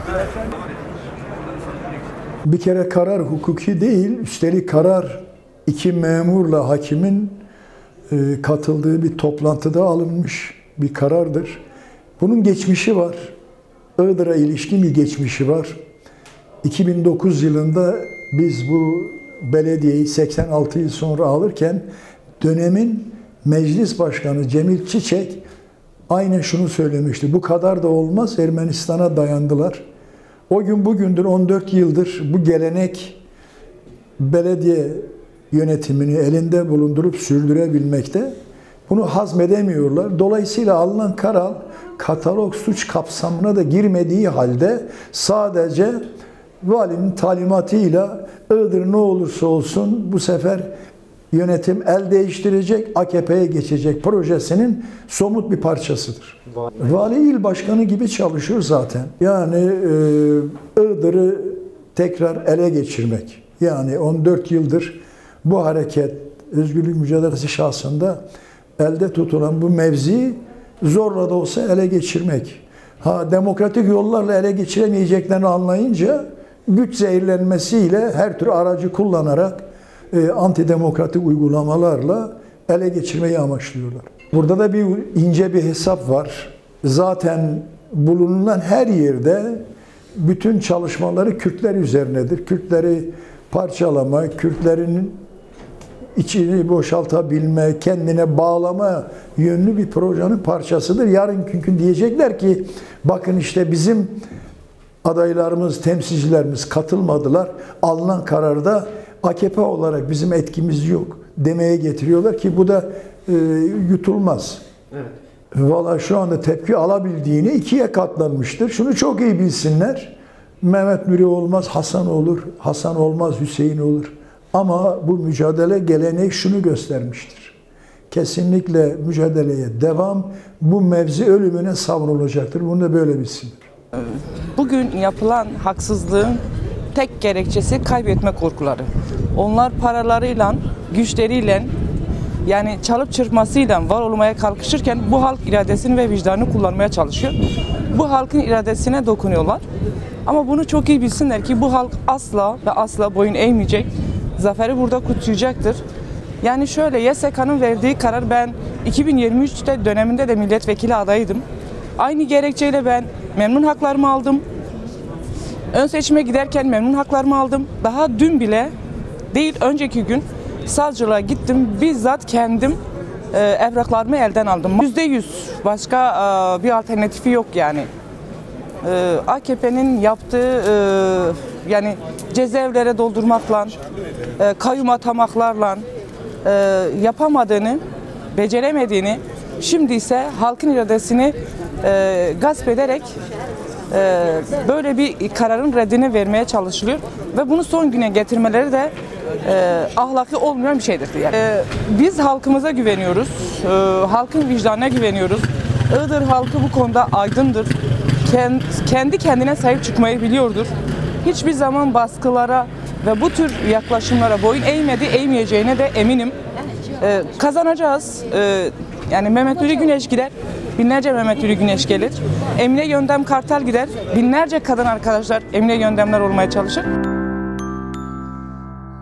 Bir kere karar hukuki değil, üstelik karar iki memurla hakimin katıldığı bir toplantıda alınmış bir karardır. Bunun geçmişi var. Iğdır'a ilişkin bir geçmişi var. 2009 yılında biz bu belediyeyi 86 yıl sonra alırken dönemin meclis başkanı Cemil Çiçek aynen şunu söylemişti. Bu kadar da olmaz, Ermenistan'a dayandılar. O gün bugündür 14 yıldır bu gelenek belediye yönetimini elinde bulundurup sürdürebilmekte. Bunu hazmedemiyorlar. Dolayısıyla alınan karar katalog suç kapsamına da girmediği halde sadece valinin talimatıyla Iğdır ne olursa olsun bu sefer yönetim el değiştirecek, AKP'ye geçecek projesinin somut bir parçasıdır. Vali il başkanı gibi çalışıyor zaten. Yani Iğdır'ı tekrar ele geçirmek. Yani 14 yıldır bu hareket, özgürlük mücadelesi şahsında elde tutulan bu mevziyi zorla da olsa ele geçirmek. Demokratik yollarla ele geçiremeyeceklerini anlayınca güç zehirlenmesiyle her tür aracı kullanarak antidemokratik uygulamalarla ele geçirmeyi amaçlıyorlar. Burada da bir ince bir hesap var. Zaten bulunan her yerde bütün çalışmaları Kürtler üzerinedir. Kürtleri parçalama, Kürtlerin içini boşaltabilme, kendine bağlama yönlü bir projenin parçasıdır. Yarın gün diyecekler ki bakın işte bizim adaylarımız, temsilcilerimiz katılmadılar. Alınan kararda AKP olarak bizim etkimiz yok demeye getiriyorlar ki bu da yutulmaz. Evet. Valla şu anda tepki alabildiğini ikiye katlanmıştır. Şunu çok iyi bilsinler. Mehmet Nuri olmaz, Hasan olur. Hasan olmaz, Hüseyin olur. Ama bu mücadele geleneği şunu göstermiştir. Kesinlikle mücadeleye devam, bu mevzi ölümüne savrulacaktır. Bunu da böyle bilsinler. Bugün yapılan haksızlığın tek gerekçesi kaybetme korkuları. Onlar paralarıyla, güçleriyle, yani çalıp çırpmasıyla var olmaya kalkışırken bu halk iradesini ve vicdanını kullanmaya çalışıyor. Bu halkın iradesine dokunuyorlar. Ama bunu çok iyi bilsinler ki bu halk asla ve asla boyun eğmeyecek. Zaferi burada kutsayacaktır. Yani şöyle, YSK'nın verdiği karar, ben 2023'te döneminde de milletvekili adayıydım. Aynı gerekçeyle ben memnun haklarımı aldım. Ön seçime giderken memnun haklarımı aldım. Daha dün bile değil, önceki gün savcılığa gittim. Bizzat kendim evraklarımı elden aldım. %100 başka bir alternatifi yok yani. AKP'nin yaptığı yani cezaevlere doldurmakla, kayyum atamaklarla yapamadığını, beceremediğini, şimdi ise halkın iradesini gasp ederek böyle bir kararın reddini vermeye çalışılıyor ve bunu son güne getirmeleri de ahlaki olmayan bir şeydir. Yani. Biz halkımıza güveniyoruz, halkın vicdanına güveniyoruz. Iğdır halkı bu konuda aydındır. Kendi kendine sahip çıkmayı biliyordur. Hiçbir zaman baskılara ve bu tür yaklaşımlara boyun eğmedi, eğmeyeceğine de eminim. Kazanacağız. Yani Mehmet Nuri Güneş gider, binlerce Mehmet Nuri Güneş gelir. Emine Yöndem Kartal gider, binlerce kadın arkadaşlar Emine Yöndemler olmaya çalışır.